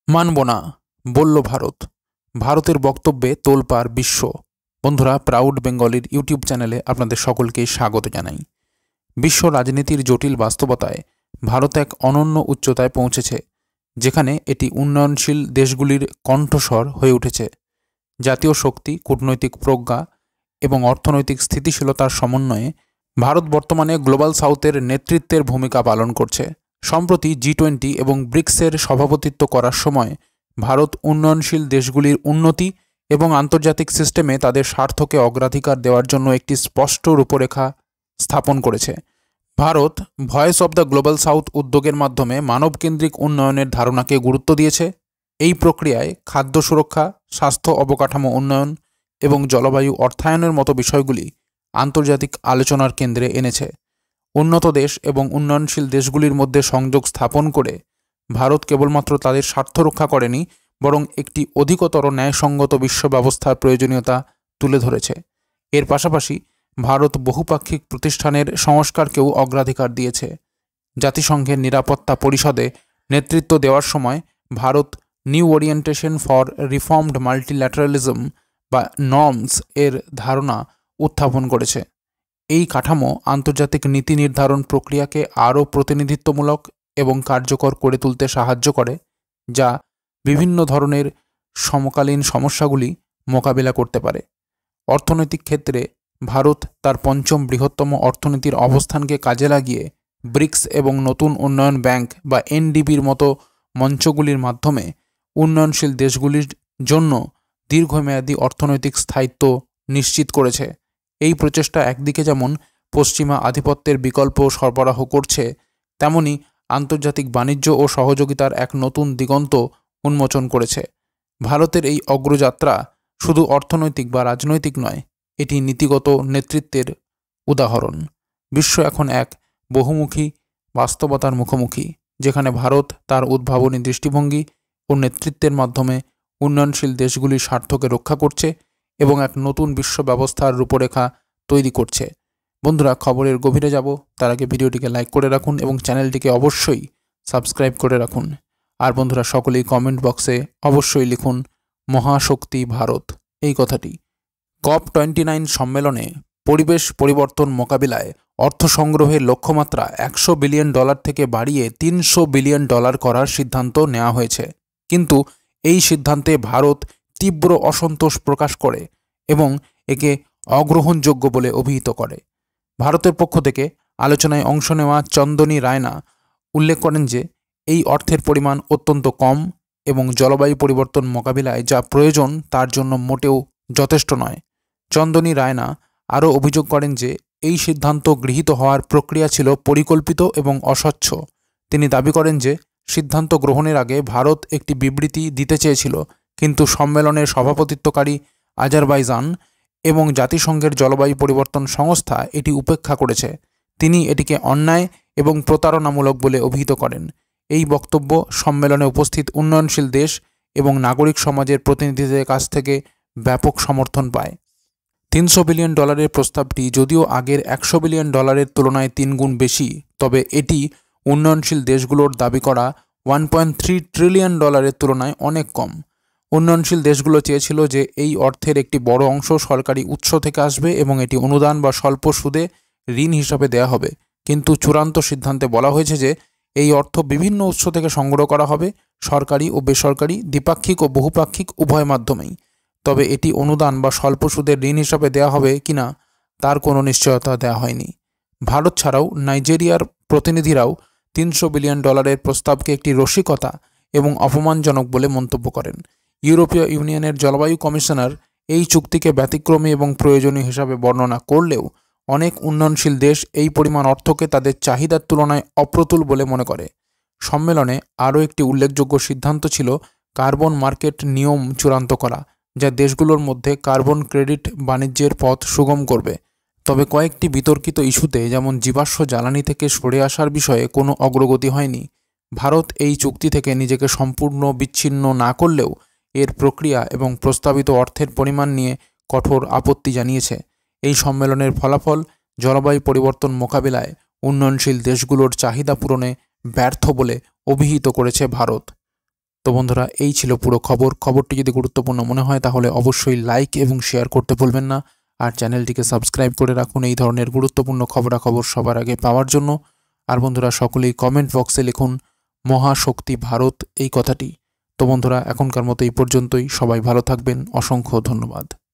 মানব না বলল ভারত। ভারতের বক্তব্যে তোলপাড় বিশ্ব। বন্ধুরা, প্রাউড বেঙ্গলির ইউটিউব চ্যানেলে আপনাদের সকলকে স্বাগত জানাই। বিশ্ব রাজনীতির জটিল বাস্তবতায় ভারত এক অনন্য উচ্চতায় পৌঁছেছে, যেখানে এটি উন্নয়নশীল দেশগুলির কণ্ঠস্বর হয়ে উঠেছে। জাতীয় শক্তি, কূটনৈতিক প্রজ্ঞা এবং অর্থনৈতিক স্থিতিশীলতার সমন্বয়ে ভারত বর্তমানে গ্লোবাল সাউথের নেতৃত্বের ভূমিকা পালন করছে। সম্প্রতি G20 এবং ব্রিক্সের সভাপতিত্ব করার সময় ভারত উন্নয়নশীল দেশগুলির উন্নতি এবং আন্তর্জাতিক সিস্টেমে তাদের স্বার্থকে অগ্রাধিকার দেওয়ার জন্য একটি স্পষ্ট রূপরেখা স্থাপন করেছে। Bharat Voice of the Global South উদ্যোগের মাধ্যমে মানবকেন্দ্রিক উন্নয়নের ধারণাকে গুরুত্ব দিয়েছে। এই প্রক্রিয়ায় খাদ্য সুরক্ষা, স্বাস্থ্য অবকাঠামো উন্নয়ন এবং জলবায়ু অর্থায়নের মতো বিষয়গুলি আন্তর্জাতিক আলোচনার কেন্দ্রে এনেছে। উন্নত দেশ এবং উন্নয়নশীল দেশগুলির মধ্যে সংযোগ স্থাপন করে ভারত কেবলমাত্র তাদের স্বার্থ রক্ষা করেনি, বরং একটি অধিকতর ন্যায়সঙ্গত বিশ্ব ব্যবস্থার প্রয়োজনীয়তা তুলে ধরেছে। এর পাশাপাশি ভারত বহুপাক্ষিক প্রতিষ্ঠানের সংস্কারকেও অগ্রাধিকার দিয়েছে। জাতিসংঘের নিরাপত্তা পরিষদে নেতৃত্ব দেওয়ার সময় Bharat New Orientation for Reformed Multilateralism বা নর্মস এর ধারণা উত্থাপন করেছে। এই কাঠামো আন্তর্জাতিক নীতি নির্ধারণ প্রক্রিয়াকে আরও প্রতিনিধিত্বমূলক এবং কার্যকর করে তুলতে সাহায্য করে, যা বিভিন্ন ধরনের সমকালীন সমস্যাগুলি মোকাবিলা করতে পারে। অর্থনৈতিক ক্ষেত্রে ভারত তার পঞ্চম বৃহত্তম অর্থনীতির অবস্থানকে কাজে লাগিয়ে ব্রিক্স এবং নতুন উন্নয়ন ব্যাংক বা NDBর মতো মঞ্চগুলির মাধ্যমে উন্নয়নশীল দেশগুলির জন্য দীর্ঘমেয়াদী অর্থনৈতিক স্থায়িত্ব নিশ্চিত করেছে। এই প্রচেষ্টা একদিকে যেমন পশ্চিমা আধিপত্যের বিকল্প সরবরাহ করছে, তেমনি আন্তর্জাতিক বাণিজ্য ও সহযোগিতার এক নতুন দিগন্ত উন্মোচন করেছে। ভারতের এই অগ্রযাত্রা শুধু অর্থনৈতিক বা রাজনৈতিক নয়, এটি নীতিগত নেতৃত্বের উদাহরণ। বিশ্ব এখন এক বহুমুখী বাস্তবতার মুখোমুখি, যেখানে ভারত তার উদ্ভাবনী দৃষ্টিভঙ্গি ও নেতৃত্বের মাধ্যমে উন্নয়নশীল দেশগুলির স্বার্থকে রক্ষা করছে এবং এক নতুন বিশ্ব ব্যবস্থার রূপরেখা তৈরি করছে। বন্ধুরা, খবরের গভীরে যাব তার আগে ভিডিওটিকে লাইক করে রাখুন এবং চ্যানেলটিকে অবশ্যই সাবস্ক্রাইব করে রাখুন। আর বন্ধুরা, সকলেই কমেন্ট বক্সে অবশ্যই লিখুন মহাশক্তি ভারত এই কথাটি। COP29 সম্মেলনে পরিবেশ পরিবর্তন মোকাবিলায় অর্থ সংগ্রহের লক্ষ্যমাত্রা $100 বিলিয়ন থেকে বাড়িয়ে $300 বিলিয়ন করার সিদ্ধান্ত নেওয়া হয়েছে। কিন্তু এই সিদ্ধান্তে ভারত তীব্র অসন্তোষ প্রকাশ করে এবং একে অগ্রহণযোগ্য বলে অভিহিত করে। ভারতের পক্ষ থেকে আলোচনায় অংশ নেওয়া চন্দনী রায়না উল্লেখ করেন যে এই অর্থের পরিমাণ অত্যন্ত কম এবং জলবায়ু পরিবর্তন মোকাবিলায় যা প্রয়োজন তার জন্য মোটেও যথেষ্ট নয়। চন্দনী রায়না আরও অভিযোগ করেন যে এই সিদ্ধান্ত গৃহীত হওয়ার প্রক্রিয়া ছিল পরিকল্পিত এবং অস্বচ্ছ। তিনি দাবি করেন যে সিদ্ধান্ত গ্রহণের আগে ভারত একটি বিবৃতি দিতে চেয়েছিল, কিন্তু সম্মেলনের সভাপতিত্বকারী আজারবাইজান এবং জাতিসংঘের জলবায়ু পরিবর্তন সংস্থা এটি উপেক্ষা করেছে। তিনি এটিকে অন্যায় এবং প্রতারণামূলক বলে অভিহিত করেন। এই বক্তব্য সম্মেলনে উপস্থিত উন্নয়নশীল দেশ এবং নাগরিক সমাজের প্রতিনিধিদের কাছ থেকে ব্যাপক সমর্থন পায়। $300 বিলিয়ন প্রস্তাবটি যদিও আগের $100 বিলিয়ন তুলনায় 3 গুণ বেশি, তবে এটি উন্নয়নশীল দেশগুলোর দাবি করা $1.3 ট্রিলিয়ন তুলনায় অনেক কম। উন্নয়নশীল দেশগুলো চেয়েছিল যে এই অর্থের একটি বড় অংশ সরকারি উৎস থেকে আসবে এবং এটি অনুদান বা স্বল্প সুদে ঋণ হিসাবে দেয়া হবে, কিন্তু চূড়ান্ত সিদ্ধান্তে বলা হয়েছে যে এই অর্থ বিভিন্ন উৎস থেকে সংগ্রহ করা হবে, সরকারি ও বেসরকারি, দ্বিপাক্ষিক ও বহুপাক্ষিক উভয় মাধ্যমেই। তবে এটি অনুদান বা স্বল্প সুদের ঋণ হিসাবে দেয়া হবে কিনা তার কোনো নিশ্চয়তা দেওয়া হয়নি। ভারত ছাড়াও নাইজেরিয়ার প্রতিনিধিরাও $300 বিলিয়ন প্রস্তাবকে একটি রসিকতা এবং অপমানজনক বলে মন্তব্য করেন। ইউরোপীয় ইউনিয়নের জলবায়ু কমিশনার এই চুক্তিকে ব্যতিক্রমী এবং প্রয়োজনীয় হিসাবে বর্ণনা করলেও অনেক উন্নয়নশীল দেশ এই পরিমাণ অর্থকে তাদের চাহিদার তুলনায় অপ্রতুল বলে মনে করে। সম্মেলনে আরও একটি উল্লেখযোগ্য সিদ্ধান্ত ছিল কার্বন মার্কেট নিয়ম চূড়ান্ত করা, যা দেশগুলোর মধ্যে কার্বন ক্রেডিট বাণিজ্যের পথ সুগম করবে। তবে কয়েকটি বিতর্কিত ইস্যুতে, যেমন জীবাশ্ম জ্বালানি থেকে সরে আসার বিষয়ে কোনো অগ্রগতি হয়নি। ভারত এই চুক্তি থেকে নিজেকে সম্পূর্ণ বিচ্ছিন্ন না করলেও এর প্রক্রিয়া এবং প্রস্তাবিত অর্থের পরিমাণ নিয়ে কঠোর আপত্তি জানিয়েছে। এই সম্মেলনের ফলাফল জলবায়ু পরিবর্তন মোকাবিলায় উন্নয়নশীল দেশগুলোর চাহিদা পূরণে ব্যর্থ বলে অভিহিত করেছে ভারত। তো বন্ধুরা, এই ছিল পুরো খবরটি যদি গুরুত্বপূর্ণ মনে হয় তাহলে অবশ্যই লাইক এবং শেয়ার করতে ভুলবেন না। আর চ্যানেলটিকে সাবস্ক্রাইব করে রাখুন এই ধরনের গুরুত্বপূর্ণ খবরাখবর সবার আগে পাওয়ার জন্য। আর বন্ধুরা, সকলেই কমেন্ট বক্সে লিখুন মহাশক্তি ভারত এই কথাটি। তো বন্ধুরা, এখনকার মতো এই পর্যন্তই। সবাই ভালো থাকবেন। অসংখ্য ধন্যবাদ।